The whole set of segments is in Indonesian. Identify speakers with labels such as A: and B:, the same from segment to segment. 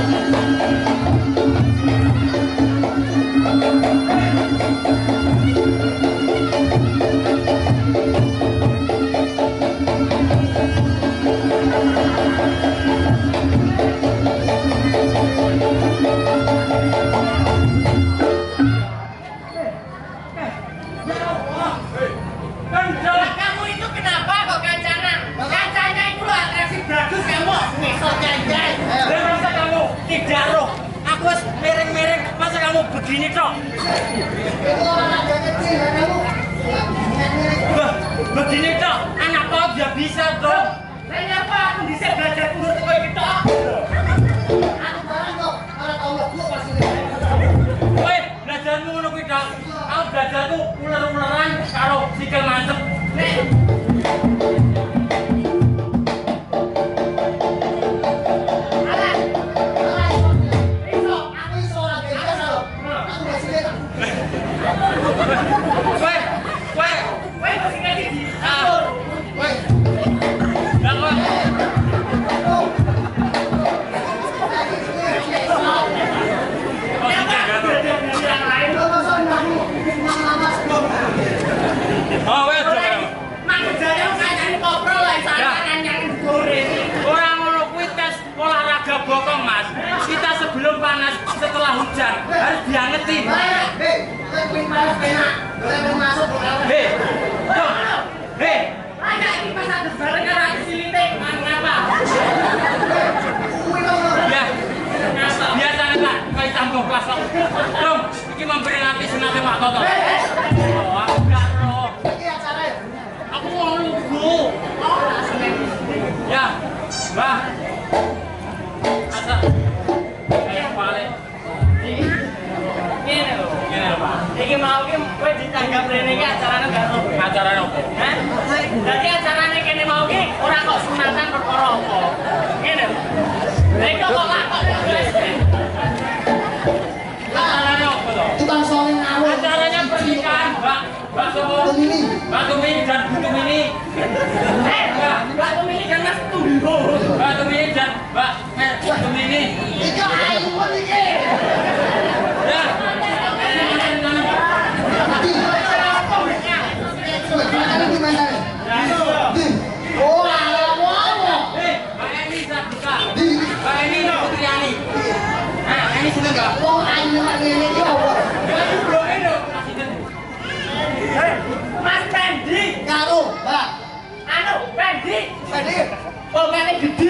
A: Begini toh. Begini toh, anak kau dia bisa toh. Saya apa? Aku bisa belajar urut kau ini toh. Aku barang kok, kalau kau nggak buat pasti. Woi, belajarmu ngono kuwi toh. Aku belajarku ular-ularan karo sikil mantep. Nek. Bokong mas, kita sebelum panas setelah hujan harus diangetin. Hei, ada ini pas ada bareng karena aku siliting, ngapa? Ya, biasa lah, kau tambah kelas kok. Dong, ini memberi nanti sunatnya mak toto. Oh, aku gak roh. Aku mau lugu. Ya, mbah. Asa, kayak balik. Ini loh, Pak. Iki mau ki kowe ditanggap rene iki acarane gak ono. Acarane opo? Hah? Dadi acarane kene mau ki ora kok sunatan perkara apa. Ngene lho. Nek kok lakok wis. Acarane opo to? Tukang soling awon. Acaranya pernikahan, Mbak. Mbak Sopo. Mbak Tumi dan Bu Tumi. Mbak Tumi dan Mas Tumbo. Mbak Tumi dan Mbak Tumi. Iki ayu iki. Ya. Oh, wow. Mbak Eni Sabuka. Mbak Eni Putriani. Nah, Eni seneng enggak? Oh, ayu ngene iki opo? Bloke lho. Mas Pendi karo Mbak. Anu, Pendi. Pendi. Oh, ngene gede.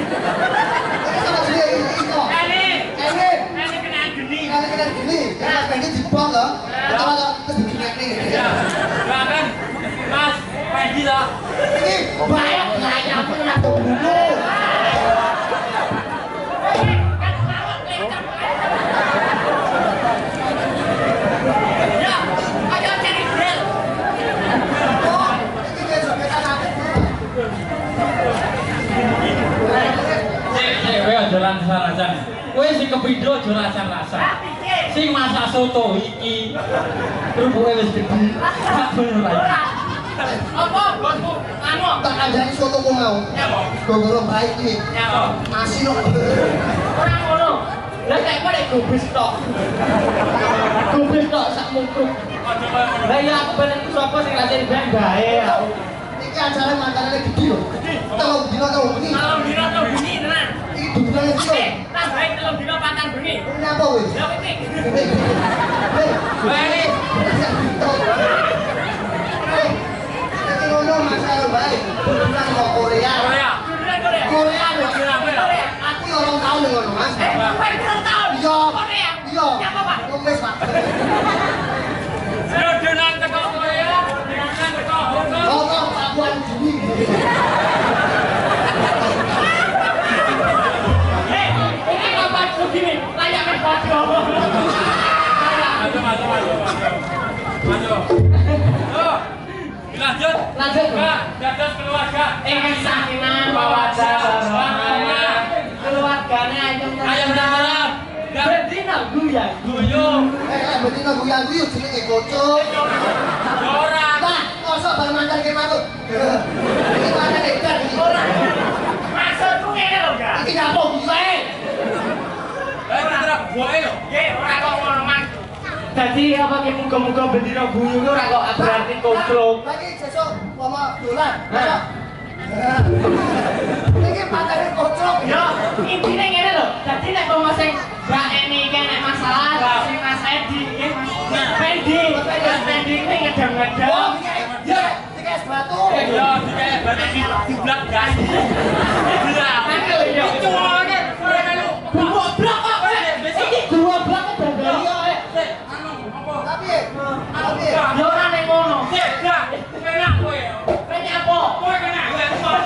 A: Ini kena geni. Kena geni. Mas Pendi dibong lho. Kalau begini. Ya. Bahkan Mas Pendi loh. Ini banyak nanya aku kena tunggu. Ya, ayo cari bel. Oh, ini besok-besok nanti. Kowe aja rasan-rasan. Kowe sing kepindho aja rasan-rasan. Sing masak soto iki rubuke wis gedhe. Saben ora. Apa bosku? Anu tak kandhani sotoku mau. Ya, Pak. Gogoro bae iki. Ya, Pak. Asin kok. Ora ngono. Lah kok nek gubris tok. Gubris tok sak mungkruk. Lah ya aku ben sapa sing latihan ben bae aku. Iki acara mantanane gedhe lho. Telung dina tau bengi. Telung dina tau bengi tenan. Iki dudune iki. Tambahi telung dina patan bengi. Napa kowe? Ya pitik. Bae. Iki ngono masalah bae. Dudunan kok Korea. Korea. Aku yo 2 tahun ngono, Mas. Kowe 2 tahun. Iya. Korea. Iya. Siapa, Pak? Wis, Pak. Dudunan teko Korea, dudunan teko Hongkong. Hongkong Papuan Juni. Ini kapan begini? Layak berbodoh. Maju. Oh, lanjut. Dados keluarga. Sakinah mawaddah warahmah. Keluargane ayam dalam. Betina guyang. Guyung. Betina guyang jenenge kocok. Ora. Nah, kosok bar mandan ke manut. Iki mandan hebat iki. Ora. Maksudku ngene lho, Kak. Iki nyapo bisa.
B: boe lho. Nggih, ora kok ngono man.
A: Dadi apa ki muga-muga bendina guyu ora kok berarti kontrok.
C: Lagi sesuk mama dolan. Iki patene kocok.
A: Ya, intine ngene lho. Dadi nek wong sing Mbak Eni iki nek masalah sing Mas Edi nggih Mas Fendi. Mas Fendi iki ngedang-ngedang.
C: Ya, dikes batu.
B: Ya, dikek batu diblak gas. Diblak.
A: Ya,
B: Cuwone, kowe melu.
A: goblok kok. Iki goblok kok babari kok.
B: Anu, apa?
C: Tapi, tapi.
A: Ya ora nek ngono.
B: Sik, dah. Kena kowe.
A: Kene apa?
B: Kowe kena kowe.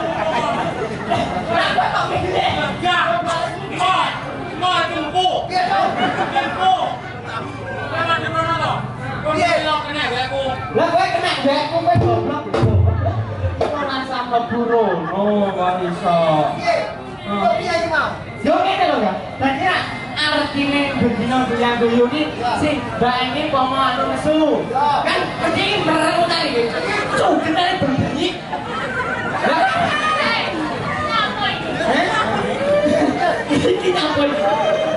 A: Ora kok ngene.
B: Gak. Mau tumpu.
C: Piye to?
B: Tumpu. Lewat di mana to? Kowe kena kowe aku.
A: Lah kowe kena mbekku kowe goblok. Ora sama burono kok iso.
C: Piye? Kok piye iki mau?
A: Yo ngene lho ya. Dadi artine bendina goyang guyu iki sing Mbak Eni pomo anu nesu. Kan iki merengutan iki. Cuk, ketane berbunyi. Iki apa iki?